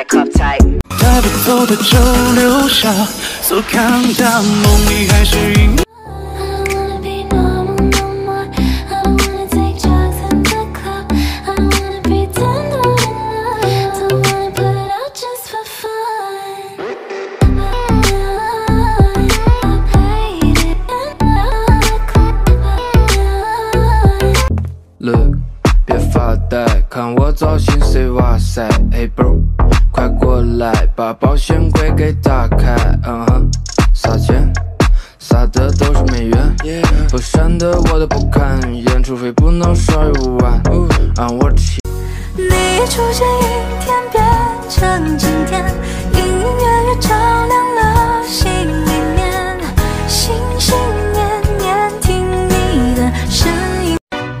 like uptight。 带不走的就留下，所看淡梦里还是赢。 Look， 别发呆，看我造型 say 哇塞 ，Hey bro， 快过来，把保险柜给打开，撒钱，撒的都是美元，不闪的我都不看眼，除非不能刷5万，让我起。 你出现一天变成今天，隐隐约约照亮了心里面，心心念念听你的声音。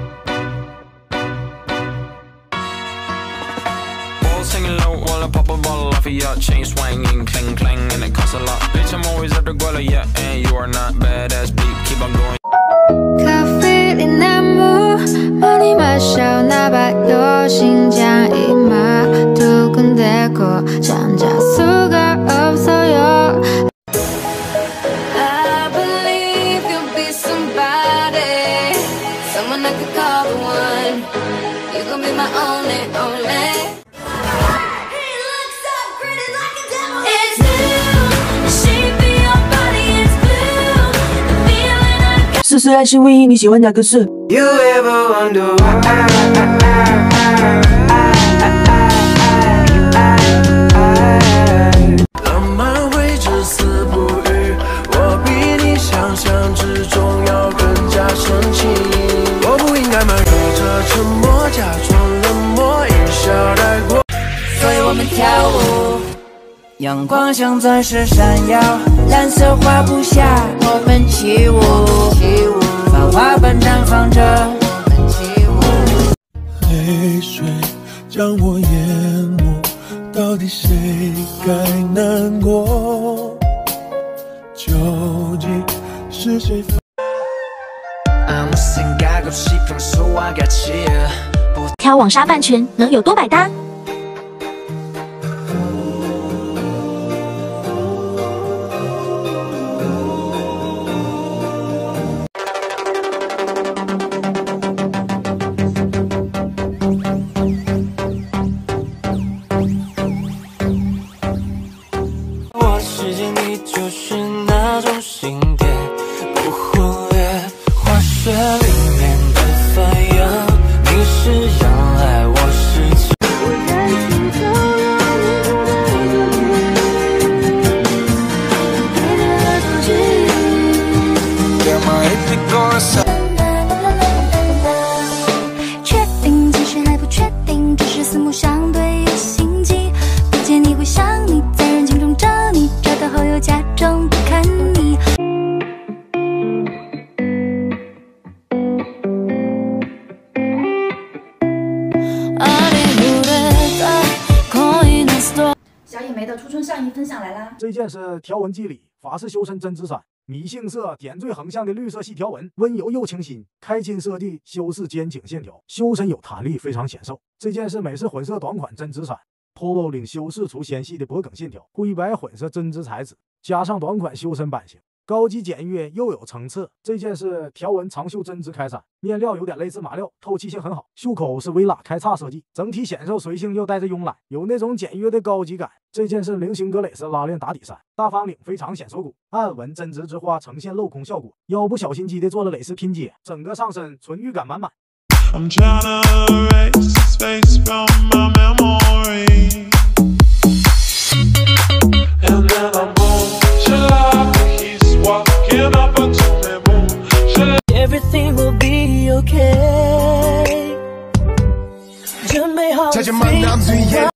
Singing low while I pop a bottle off of your chain swinging, clang clang, and it costs a lot. Bitch, I'm always at the guala, yeah, and you are not badass beat. Keep on going. 咖啡里难木，帮你马小那把有心讲一马，都跟得过，讲加速个 up so yo。I believe you'll be somebody, someone I could call the one. You gon' be my only, only. 试试爱情唯一，你喜欢哪个是 You ever wonder why？ 浪漫会至死不渝，我比你想象之中要更加深情。我不应该瞒着沉默，假装冷漠，一笑带过。 所以我们跳舞，阳光像钻石闪耀，蓝色画布下，我们起舞，繁花般绽放着，我们起舞。 泪水将我淹没，到底谁该难过？究竟是谁？ 挑网纱半圈能有多百搭？ 我世界你就是那种心电，不忽略化学里面的反应。你是阳来，我是晴。 确定其实还不确定，只是四目相对有心悸。不见你会想你，在人群中找你，找到后又假装不看你。 小野梅的初春上衣分享来啦！ 这件是条纹肌理法式修身针织衫，米杏色点缀横向的绿色细条纹，温柔又清新，开襟色地修饰肩颈线条，修身有弹力，非常显瘦。这件是美式混色短款针织衫 ，polo 领修饰出纤细的脖梗线条，灰白混色针织材质，加上短款修身版型。 高级简约又有层次，这件是条纹长袖针织开衫，面料有点类似麻料，透气性很好。袖口是微喇开叉设计，整体显瘦随性又带着慵懒，有那种简约的高级感。这件是菱形格蕾丝拉链打底衫，大方领非常显手骨，暗纹针织之花呈现镂空效果，腰部小心机的做了蕾丝拼接，整个上身纯欲感满满。 I'm tryna erase his face from my memory. And then I'm home, he's walking up unto me, boom. Everything will be okay。准备好。再见满脑子烟。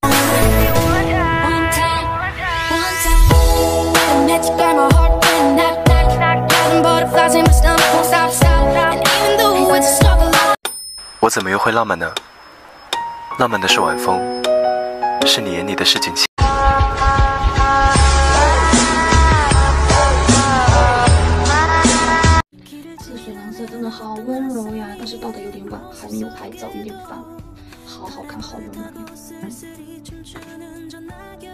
我怎么又会浪漫呢？浪漫的是晚风，是你眼里的市井气。 这水蓝色真的好温柔呀，但是到的有点晚，还没有拍照，有点烦。好好看，好温暖呀。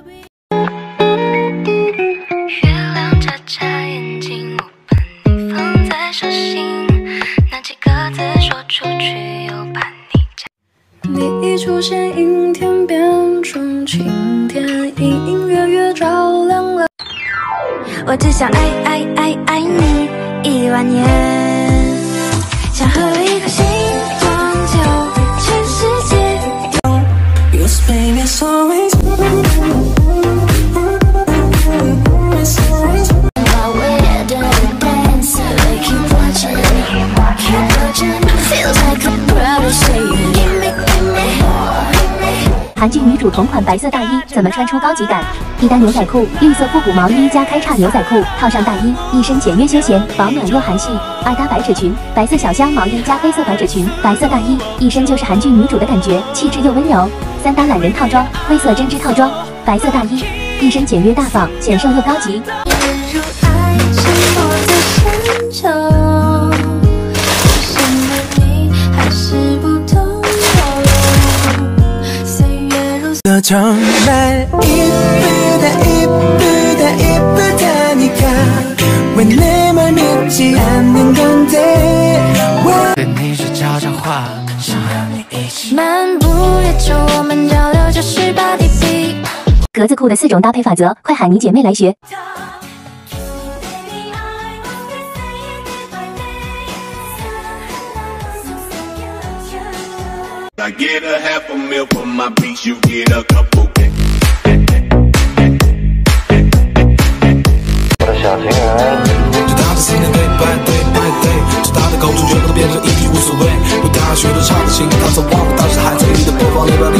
冬天，隐隐约约照亮了。我只想爱你10000年，想和一颗心撞就全世界。Because baby it's always my way to dance. They keep watching, feels like the crowd is saying, give me, give me. 韩剧女主同款白色大衣怎么穿出高级感？一单牛仔裤，绿色复古毛衣加开叉牛仔裤，套上大衣，一身简约休闲，保暖又韩系。二搭百褶裙，白色小香毛衣加黑色百褶裙，白色大衣，一身就是韩剧女主的感觉，气质又温柔。三搭懒人套装，灰色针织套装，白色大衣，一身简约大方，显瘦又高级。 정말 이쁘다니까 왜 내 말 믿지 않는 건데 对你说悄悄话，想和你一起漫步野中，我们交流就是把地皮。 格子裤的4种搭配法则，快喊你姐妹来学。 I get a half a meal for my beats, you get a couple. 我的小情人， 就打着新的对白对白对，就他的口出全部都变成一句无所谓。为大学都唱的情歌，他所忘了当时还在意的播放列表里。